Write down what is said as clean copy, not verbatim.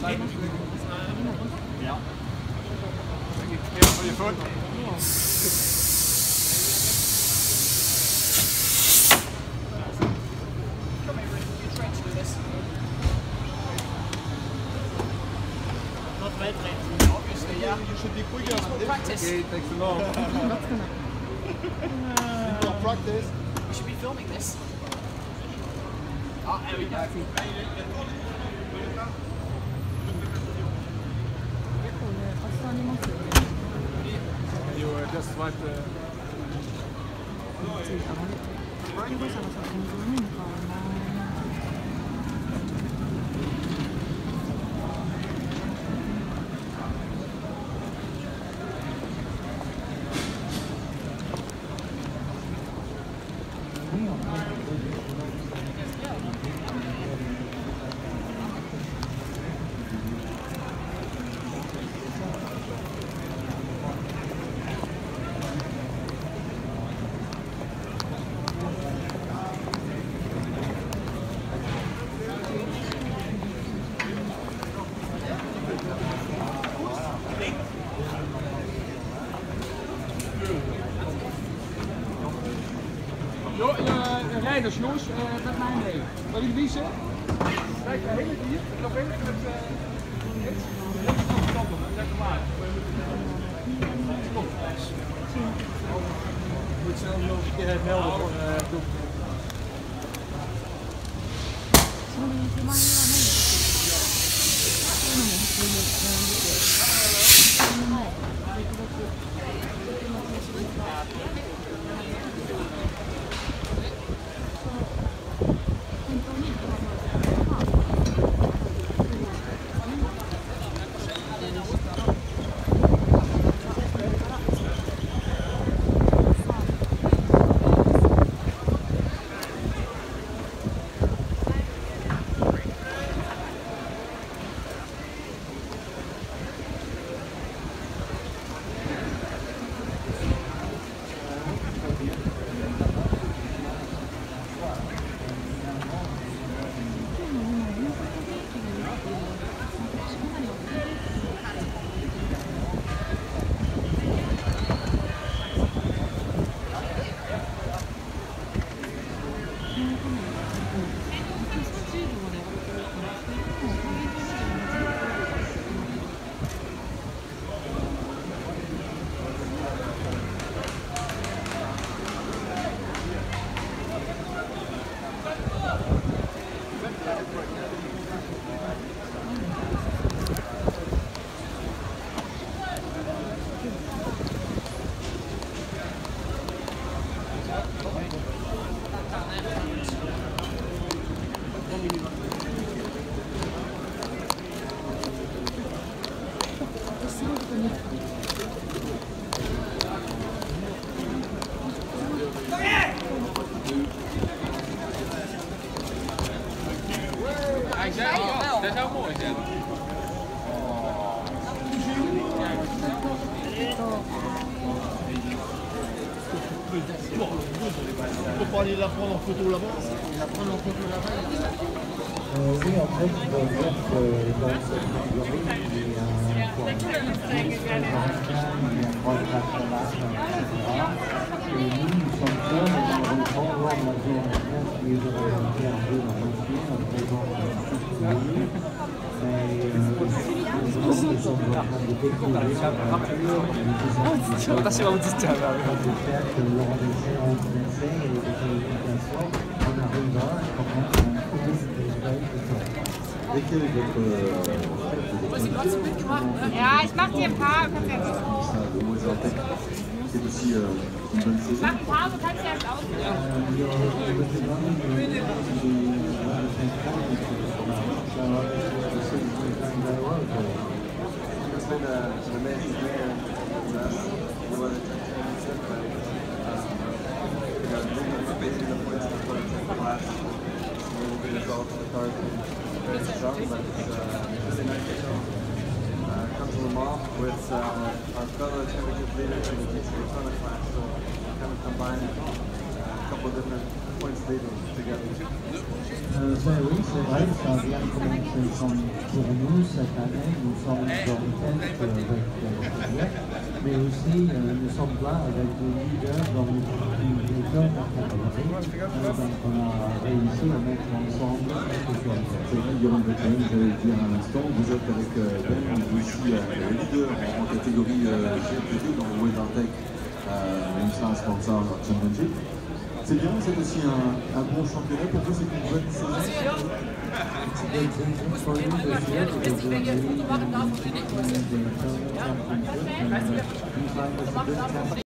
Ja. Careful your foot. Not well trained. Obviously, yeah. You should be quicker on this. Practice. Okay, it takes a long. Practice. We should be filming this. Ah, there we go. You just swipe the... Rijders, jongens, met mij mee. Wil jullie wiezen? Kijk, de hele hier. Nog even met dit. Zeg maar. Je moet zelf nog een keer melden voor doen. Dat zou mooi zijn. On peut pas aller la prendre en photo là-bas. La prendre en photo là-bas. Oui, en fait, dans cette catégorie, il y a un point. Il y a 3 personnages, etc. Et nous sommes jeunes et nous avons prendre la zone qui est représentée un peu dans nos films, on présente un petit pays. Ja, ich mach dir ein paar. C'est aussi une bonne saison. Mach ein paar, du kannst ja jetzt Comes to Lamar with our fellow championship leaders in the Daytona class, so kind of combine a couple of different Ben oui, c'est vrai, ça a bien commencé pour nous cette année. Nous sommes dans le test avec Juliette, mais aussi nous sommes là avec des leaders dans les jeunes catégories. Donc on a réussi à mettre ensemble quelque chose. C'est vrai, Guillaume Becquin, j'allais le dire à l'instant, vous êtes avec Ben, vous aussi leader en catégorie GPD dans le WeatherTech Racing Sponsor Championship. C'est bien, c'est aussi un bon championnat. Pour vous, c'est une bonne saison. It's a good